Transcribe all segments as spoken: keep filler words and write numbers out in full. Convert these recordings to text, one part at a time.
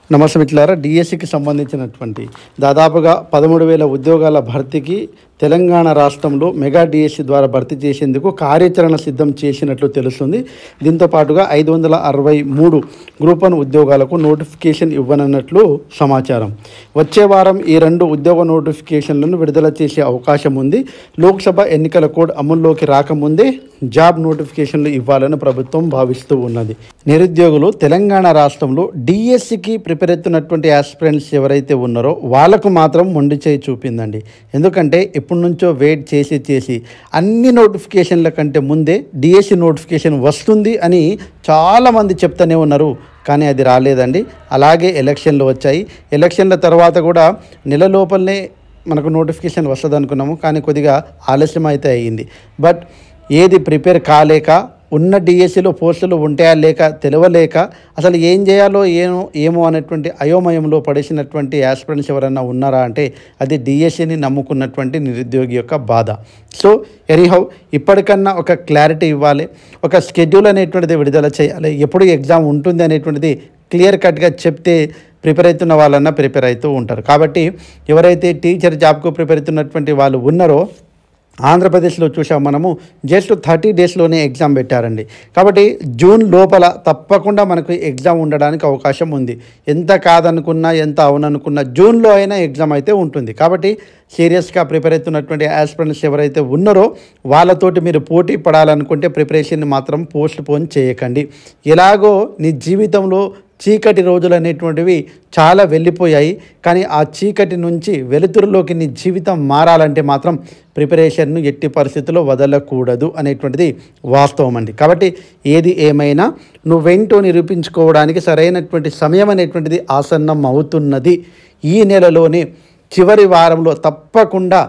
నమస్తే మిత్రులారా, డిఎస్సికి సంబంధించినటువంటి దాదాపుగా పదమూడు వేల ఉద్యోగాల భర్తీకి తెలంగాణ రాష్ట్రంలో మెగా డిఎస్సి ద్వారా భర్తీ చేసేందుకు కార్యాచరణ సిద్ధం చేసినట్లు తెలుస్తుంది. దీంతో పాటుగా ఐదు వందల అరవై మూడు గ్రూప్ వన్ ఉద్యోగాలకు నోటిఫికేషన్ ఇవ్వనున్నట్లు సమాచారం. వచ్చే వారం ఈ రెండు ఉద్యోగ నోటిఫికేషన్లను విడుదల చేసే అవకాశం ఉంది. లోక్సభ ఎన్నికల కోడ్ అమల్లోకి రాకముందే జాబ్ నోటిఫికేషన్లు ఇవ్వాలని ప్రభుత్వం భావిస్తూ ఉన్నది. నిరుద్యోగులు తెలంగాణ రాష్ట్రంలో డిఎస్సికి ప్రిపేర్ అవుతున్నటువంటి ఆస్పిరెంట్స్ ఎవరైతే ఉన్నారో వాళ్ళకు మాత్రం మొండి చేయి చూపిందండి. ఎందుకంటే ఎప్పటి నుంచో వెయిట్ చేసి చేసి అన్ని నోటిఫికేషన్ల కంటే ముందే డిఎస్సి నోటిఫికేషన్ వస్తుంది అని చాలామంది చెప్తూనే ఉన్నారు, కానీ అది రాలేదండి. అలాగే ఎలక్షన్లు వచ్చాయి. ఎలక్షన్ల తర్వాత కూడా నెల లోపలనే మనకు నోటిఫికేషన్ వస్తుంది అనుకున్నాము, కానీ కొద్దిగా ఆలస్యం అయితే అయ్యింది. బట్ ఏది ప్రిపేర్ కాలేక ఉన్న డిఎస్సిలో పోస్టులు ఉంటాయా లేక తెలియలేక అసలు ఏం చేయాలో ఏమో ఏమో అనేటువంటి అయోమయంలో పడేసినటువంటి ఆస్పిరెంట్స్ ఎవరైనా ఉన్నారా అంటే అది డిఎస్సిని నమ్ముకున్నటువంటి నిరుద్యోగి యొక్క బాధ. సో ఎనీహౌ ఇప్పటికన్నా ఒక క్లారిటీ ఇవ్వాలి, ఒక స్కెడ్యూల్ అనేటువంటిది విడుదల చేయాలి, ఎప్పుడు ఎగ్జామ్ ఉంటుంది అనేటువంటిది క్లియర్ కట్గా చెప్తే ప్రిపేర్ అవుతున్న వాళ్ళన్నా ప్రిపేర్ అవుతూ ఉంటారు. కాబట్టి ఎవరైతే టీచర్ జాబ్కు ప్రిపేర్ అవుతున్నటువంటి వాళ్ళు ఉన్నారో ఆంధ్రప్రదేశ్లో చూసాం మనము జస్ట్ థర్టీ డేస్లోనే ఎగ్జామ్ పెట్టారండి. కాబట్టి జూన్ లోపల తప్పకుండా మనకు ఎగ్జామ్ ఉండడానికి అవకాశం ఉంది. ఎంత కాదనుకున్నా ఎంత అవుననుకున్నా జూన్లో అయినా ఎగ్జామ్ అయితే ఉంటుంది. కాబట్టి సీరియస్గా ప్రిపేర్ అవుతున్నటువంటి ఆస్పిరెంట్స్ ఎవరైతే ఉన్నారో వాళ్ళతోటి మీరు పోటీ పడాలనుకుంటే ప్రిపరేషన్ మాత్రం పోస్ట్ పోన్ చేయకండి. ఎలాగో నీ జీవితంలో చీకటి రోజులు అనేటువంటివి చాలా వెళ్ళిపోయాయి, కానీ ఆ చీకటి నుంచి వెలుతురులోకి నీ జీవితం మారాలంటే మాత్రం ప్రిపరేషన్ను ఎట్టి పరిస్థితుల్లో వదలకూడదు అనేటువంటిది వాస్తవం అండి. కాబట్టి ఏది ఏమైనా నువ్వేంటో నిరూపించుకోవడానికి సరైనటువంటి సమయం అనేటువంటిది ఆసన్నం అవుతున్నది. ఈ నెలలోనే చివరి వారంలో తప్పకుండా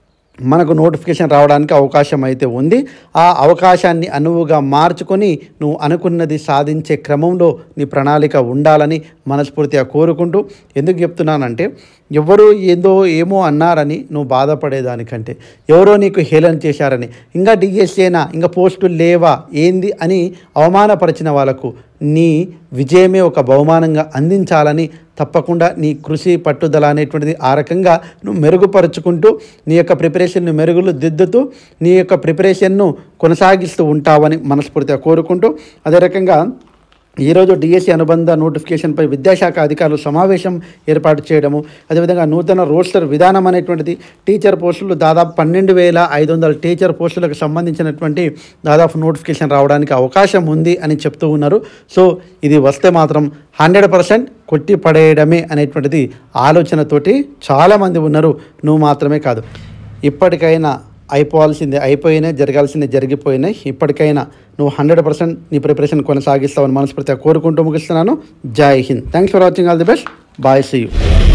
మనకు నోటిఫికేషన్ రావడానికి అవకాశం అయితే ఉంది. ఆ అవకాశాన్ని అనువుగా మార్చుకొని నువ్వు అనుకున్నది సాధించే క్రమంలో నీ ప్రణాళిక ఉండాలని మనస్ఫూర్తిగా కోరుకుంటూ, ఎందుకు చెప్తున్నానంటే ఎవరో ఏదో ఏమో అన్నారని నువ్వు బాధపడేదానికంటే ఎవరో నీకు హేళన చేశారని ఇంకా డిఎస్సీనా ఇంకా పోస్టులు లేవా ఏంది అని అవమానపరిచిన వాళ్ళకు నీ విజయమే ఒక బహుమానంగా అందించాలని తప్పకుండా నీ కృషి పట్టుదల అనేటువంటిది ఆ రకంగా నువ్వు మెరుగుపరుచుకుంటూ నీ యొక్క ప్రిపరేషన్ను మెరుగులు దిద్దుతూ నీ యొక్క ప్రిపరేషన్ను కొనసాగిస్తూ ఉంటావని మనస్ఫూర్తిగా కోరుకుంటూ, అదే రకంగా ఈరోజు డిఎస్సి అనుబంధ నోటిఫికేషన్పై విద్యాశాఖ అధికారులు సమావేశం ఏర్పాటు చేయడము, అదేవిధంగా నూతన రోస్టర్ విధానం అనేటువంటిది టీచర్ పోస్టులు దాదాపు పన్నెండు వేల ఐదు వందల టీచర్ పోస్టులకు సంబంధించినటువంటి దాదాపు నోటిఫికేషన్ రావడానికి అవకాశం ఉంది అని చెప్తూ ఉన్నారు. సో ఇది వస్తే మాత్రం హండ్రెడ్ పర్సెంట్ కొట్టి పడేయడమే అనేటువంటిది ఆలోచనతోటి చాలామంది ఉన్నారు. నువ్వు మాత్రమే కాదు. ఇప్పటికైనా అయిపోవాల్సిందే అయిపోయినాయి, జరగాల్సిందే జరిగిపోయినాయి. ఇప్పటికైనా నువ్వు హండ్రెడ్ పర్సెంట్ నీ ప్రిపరేషన్ కొనసాగిస్తావని మనస్ఫూర్తిగా కోరుకుంటూ ముగిస్తున్నాను. జై హింద్. Thanks for watching. All the best. Bye. See you.